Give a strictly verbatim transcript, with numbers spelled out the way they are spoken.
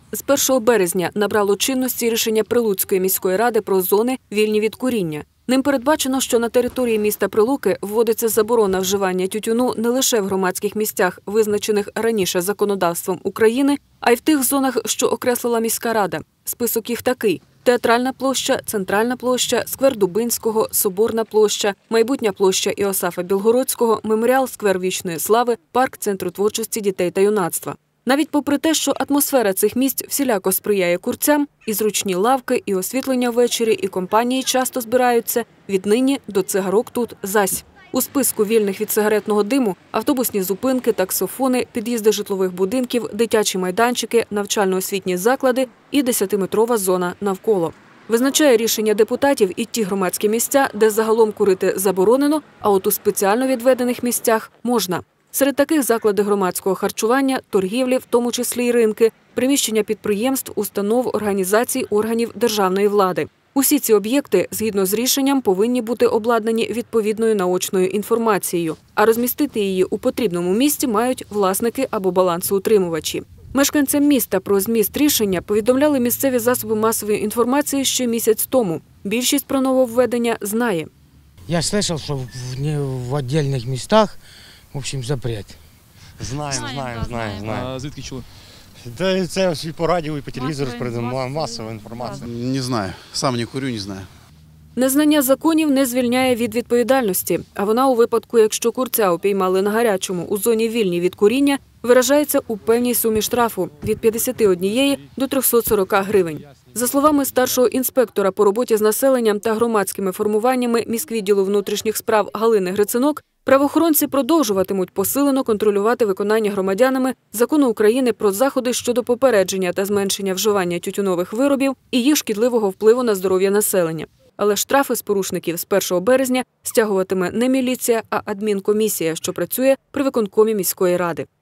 З першого березня набрало чинності рішення Прилуцької міської ради про зони, вільні від куріння. Ним передбачено, що на території міста Прилуки вводиться заборона вживання тютюну не лише в громадських місцях, визначених раніше законодавством України, а й в тих зонах, що окреслила міська рада. Список їх такий: Театральна площа, Центральна площа, сквер Дубинського, Соборна площа, Майбутня площа Іосафа Білгородського, Меморіал сквер Вічної Слави, парк Центру творчості дітей та юнацтва. Навіть попри те, що атмосфера цих місць всіляко сприяє курцям, і зручні лавки, і освітлення ввечері, і компанії часто збираються, віднині до цигарок тут зась. У списку вільних від сигаретного диму – автобусні зупинки, таксофони, під'їзди житлових будинків, дитячі майданчики, навчально-освітні заклади і десятиметрова зона навколо. Визначає рішення депутатів і ті громадські місця, де загалом курити заборонено, а от у спеціально відведених місцях – можна. Серед таких заклади громадського харчування, торгівлі, в тому числі й ринки, приміщення підприємств, установ, організацій, органів державної влади. Усі ці об'єкти, згідно з рішенням, повинні бути обладнані відповідною наочною інформацією, а розмістити її у потрібному місці мають власники або балансоутримувачі. Мешканцям міста про зміст рішення повідомляли місцеві засоби масової інформації ще місяць тому. Більшість про нововведення знає. Я слышал, що в окремих містах, в общем, запрет. Знаємо, знаємо, знаємо. знаємо. А звідки чули? Та це і по радіо, і по телевізору передаємо масова інформація. Не знаю. Сам не курю, не знаю. Незнання законів не звільняє від відповідальності, а вона у випадку, якщо курця упіймали на гарячому у зоні вільній від куріння, виражається у певній сумі штрафу – від п'ятдесят однієї до трьохсот сорока гривень. За словами старшого інспектора по роботі з населенням та громадськими формуваннями міськвідділу внутрішніх справ Галини Грицинок, правоохоронці продовжуватимуть посилено контролювати виконання громадянами Закону України про заходи щодо попередження та зменшення вживання тютюнових виробів і їх шкідливого впливу на здоров'я населення. Але штрафи з порушників з першого березня стягуватиме не міліція, а адмінкомісія, що працює при виконкомі міської ради.